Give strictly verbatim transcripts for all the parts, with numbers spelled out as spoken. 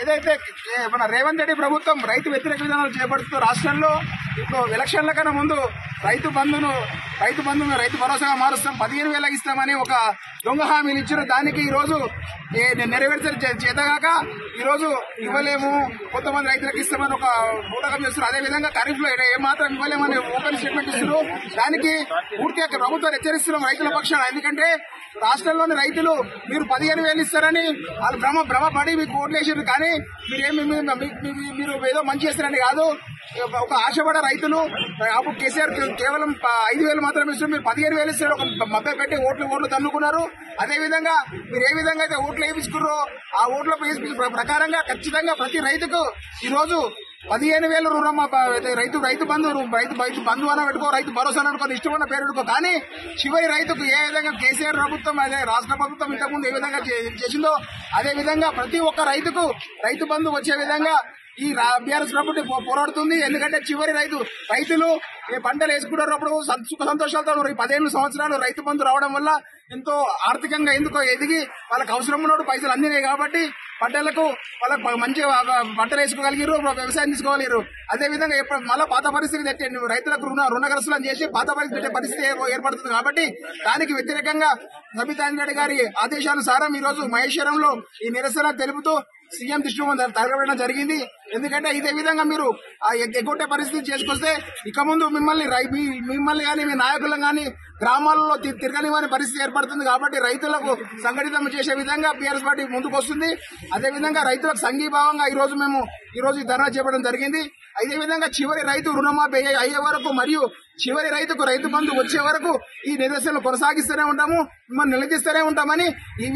ఏదైతే మన రేవంత్ రెడ్డి ప్రభుత్వం రైతు వ్యతిరేక విధానాలు చేపడుతూ రాష్ట్రంలో ఇప్పుడు ఎలక్షన్ల కన్నా ముందు రైతు బంధును రైతు బంధును రైతు భరోసాగా మారుస్తాం, పదిహేను వేలకు ఇస్తామని ఒక దొంగ హామీలు ఇచ్చారు. దానికి ఈ రోజు నెరవేర్చడం చేతగాక ఈ రోజు ఇవ్వలేము, కొంతమంది రైతులకు ఇస్తామని ఒక బూటకం చేస్తున్నారు. అదేవిధంగా ఖరీఫ్ లో ఏమాత్రం ఇవ్వలేమని ఓపెన్ స్టేట్మెంట్ ఇస్తున్నారు. దానికి పూర్తిగా ప్రభుత్వం హెచ్చరిస్తున్నాం రైతుల పక్షాన. ఎందుకంటే రాష్ట్రంలోని రైతులు మీరు పదిహేను వేలు ఇస్తారని వాళ్ళు భ్రమ భ్రమపడి మీకు ఓట్లు వేసారు. కానీ మీరేమి మీరు ఏదో మంచి చేస్తారని కాదు. ఒక ఆశపడ రైతులు అప్పుడు కేసీఆర్ కేవలం ఐదు వేలు మాత్రమే ఇస్తారు, మీరు పదిహేను వేలు ఇస్తారు ఒక మభ్య పెట్టి ఓట్లు ఓట్లు తన్నుకున్నారు. అదేవిధంగా మీరు ఏ విధంగా అయితే ఓట్లు వేయించుకున్నారో ఆ ఓట్ల ప్రకారంగా ఖచ్చితంగా ప్రతి రైతుకు ఈ రోజు పదిహేను వేలు రుణం రైతు రైతు బంధు రైతు రైతు బంధు అని పెట్టుకో, రైతు భరోసా అనుకో, ఇష్టమైన పేరు పెట్టుకో. కానీ చివరి రైతుకు ఏ విధంగా కేసీఆర్ ప్రభుత్వం అదే రాష్ట్ర ప్రభుత్వం ఇంతకుముందు ఏ విధంగా చేసిందో అదే విధంగా ప్రతి ఒక్క రైతుకు రైతు బంధు వచ్చే విధంగా ఈ బీఆర్ఎస్ ప్రభుత్వం పోరాడుతుంది. ఎందుకంటే చివరి రైతు రైతులు పంటలు వేసుకున్నప్పుడు సుఖ సంతోషాలతో పదిహేను సంవత్సరాలు రైతు బంధు రావడం వల్ల ఎంతో ఆర్థికంగా ఎందుకో ఎదిగి వాళ్ళకి అవసరం ఉన్నప్పుడు పైసలు అందినాయి కాబట్టి పంటలకు వాళ్ళకి మంచిగా పంటలు వేసుకోగలిగారు, వ్యవసాయం తీసుకోగలిగారు. అదేవిధంగా మళ్ళీ పాత పరిస్థితి తెచ్చే రైతులకు రుణ రుణగ్రస్తులను చేసి పాత పరిస్థితి పెట్టే పరిస్థితి ఏర్పడుతుంది. కాబట్టి దానికి వ్యతిరేకంగా సబితా ఇంద్రారెడ్డి గారి ఆదేశానుసారం ఈ రోజు మహేశ్వరంలో ఈ నిరసన తెలుపుతూ సీఎం దృష్టి తరగబడడం జరిగింది. ఎందుకంటే ఇదే విధంగా మీరు ఎగ్గొట్టే పరిస్థితి చేసుకొస్తే ఇక ముందు మిమ్మల్ని మిమ్మల్ని కానీ మీ నాయకులను కానీ గ్రామాలలో తిరగనివ్వని పరిస్థితి ఏర్పడుతుంది. కాబట్టి రైతులకు సంఘటితం చేసే విధంగా బీఆర్ఎస్ పార్టీ ముందుకు వస్తుంది. అదేవిధంగా రైతులకు సంఘీభావంగా ఈ రోజు మేము ఈ రోజు ధర్నా చేపట్టడం జరిగింది. అదే విధంగా చివరి రైతు రుణమాఫీ అయ్యే వరకు మరియు చివరి రైతుకు రైతు బంధు వచ్చే వరకు ఈ నిరసనలు కొనసాగిస్తూనే ఉంటాము, మిమ్మల్ని నిలదీస్తూనే ఉంటామని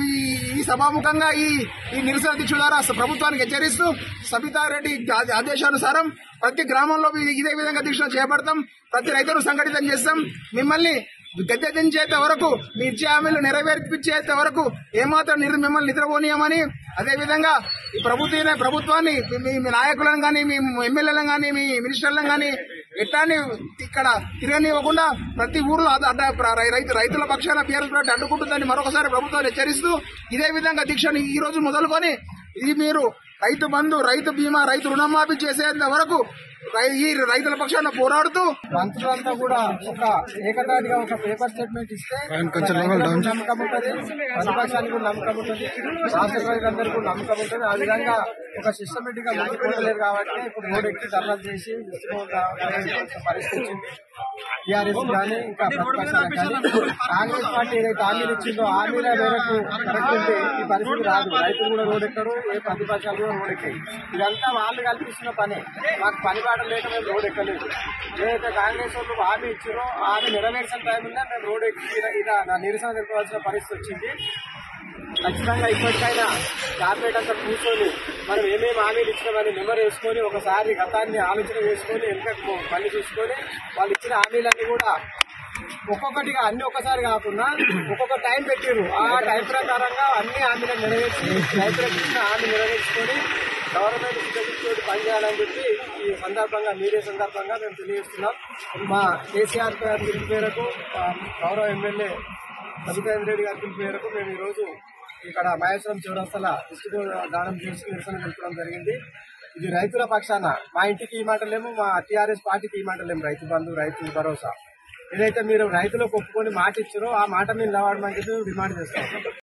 ఈ సభాముఖంగా ఈ ఈ నిరసన దీక్ష ద్వారా ప్రభుత్వానికి హెచ్చరిస్తూ సబితారెడ్డి ఆదేశానుసారం ప్రతి గ్రామంలో ఇదే విధంగా దీక్ష చేపడతాం, ప్రతి రైతును సంఘటితం చేస్తాం. మిమ్మల్ని గద్దె దించేంత వరకు మీ ఇచ్చే హామీలు నెరవేర్పించేంత వరకు ఏమాత్రం మిమ్మల్ని నిద్రపోనీయమని, అదేవిధంగా ఈ ప్రభుత్వ ప్రభుత్వాన్ని మీ నాయకులను కానీ మీ ఎమ్మెల్యేలను కానీ మీ మినిస్టర్లను కానీ ఎట్లాని ఇక్కడ తిరగనివ్వకుండా ప్రతి ఊర్లో రైతు రైతుల పక్షాన బీఆర్ఎస్ పార్టీ అడ్డుకుంటుందని మరొకసారి ప్రభుత్వాన్ని హెచ్చరిస్తూ ఇదే విధంగా దీక్షను ఈ రోజు మొదలుకొని ఇది మీరు రైతు బంధు రైతు బీమా రైతు రుణమాఫీ చేసేంత వరకు ఈ రైతుల పక్షాన పోరాడుతూ మంత్రులంతా కూడా ఒక ఏకదాటిగా ఒక పేపర్ స్టేట్మెంట్ ఇస్తే నమ్మకం ఉంటుంది, ప్రతిపక్షానికి కూడా నమ్మకం ఉంటుంది, రాష్ట్ర ప్రజలందరికీ కూడా నమ్మకం ఉంటుంది. ఆ విధంగా ఒక సిస్టమేటిక్ గా ముందుకోవట్లేదు కాబట్టి ఇప్పుడు రోడ్ ఎక్కి ధర్నాలు చేసి పరిస్థితి వచ్చింది. టీఆర్ఎస్ కానీ ఇంకా ప్రతిపక్షాలకు కానీ కాంగ్రెస్ పార్టీ ఏదైతే హామీలు ఇచ్చిందో హామీల మేరకు కరెక్ట్ ఉంటే ఈ పరిస్థితి రాదు. రైతులు కూడా రోడ్ ఎక్కరు, ఏ ప్రతిపక్షాలు కూడా రోడ్ ఎక్కాయి. ఇదంతా వాళ్ళు కల్పిస్తున్న పనే, మాకు పని బాట లేక మేము రోడ్ ఎక్కలేదు. ఏదైతే కాంగ్రెస్ వాళ్ళు హామీ ఇచ్చారో హామీ నెరవేర్చిన టైం ఉందా మేము రోడ్ ఎక్కి ఇలా నిరసన తెలుపవలసిన పరిస్థితి వచ్చింది. ఖచ్చితంగా ఇప్పటికైనా కార్పొరేట్ అంతా కూర్చొని మనం ఏమేమి హామీలు ఇచ్చినామని నెంబర్ వేసుకొని ఒకసారి గతాన్ని ఆలోచన చేసుకొని వెనుకకు పని చూసుకొని వాళ్ళు ఇచ్చిన హామీలన్నీ కూడా ఒక్కొక్కటిగా అన్ని ఒక్కసారి కాకుండా ఒక్కొక్క టైం పెట్టారు. ఆ టైం ప్రకారంగా అన్ని హామీలను నెరవేర్చి రైతులకు ఇచ్చిన హామీ నెరవేర్చుకొని గవర్నమెంట్ సిద్ధంతో పనిచేయాలని చెప్పి ఈ సందర్భంగా మీడియా సందర్భంగా మేము తెలియజేస్తున్నాం. మా కేసీఆర్ గారి పిలుపు మేరకు గౌరవ ఎమ్మెల్యే సబితా ఇంద్రారెడ్డి గారి పిలుపు మేరకు మేము ఈరోజు ఇక్కడ మహేశ్వరం చౌరస్తల దిష్టి దానం చేసి నిరసన తెలుపడం జరిగింది. ఇది రైతుల పక్షాన మా ఇంటికి ఈ మాటలేము, మా టీఆర్ఎస్ పార్టీకి ఈ మాటలేము. రైతు బంధు రైతు భరోసా ఏదైతే మీరు రైతులకు ఒప్పుకొని మాట ఇచ్చారో ఆ మాట మీద నిలబడమని చెప్పి డిమాండ్ చేస్తాం.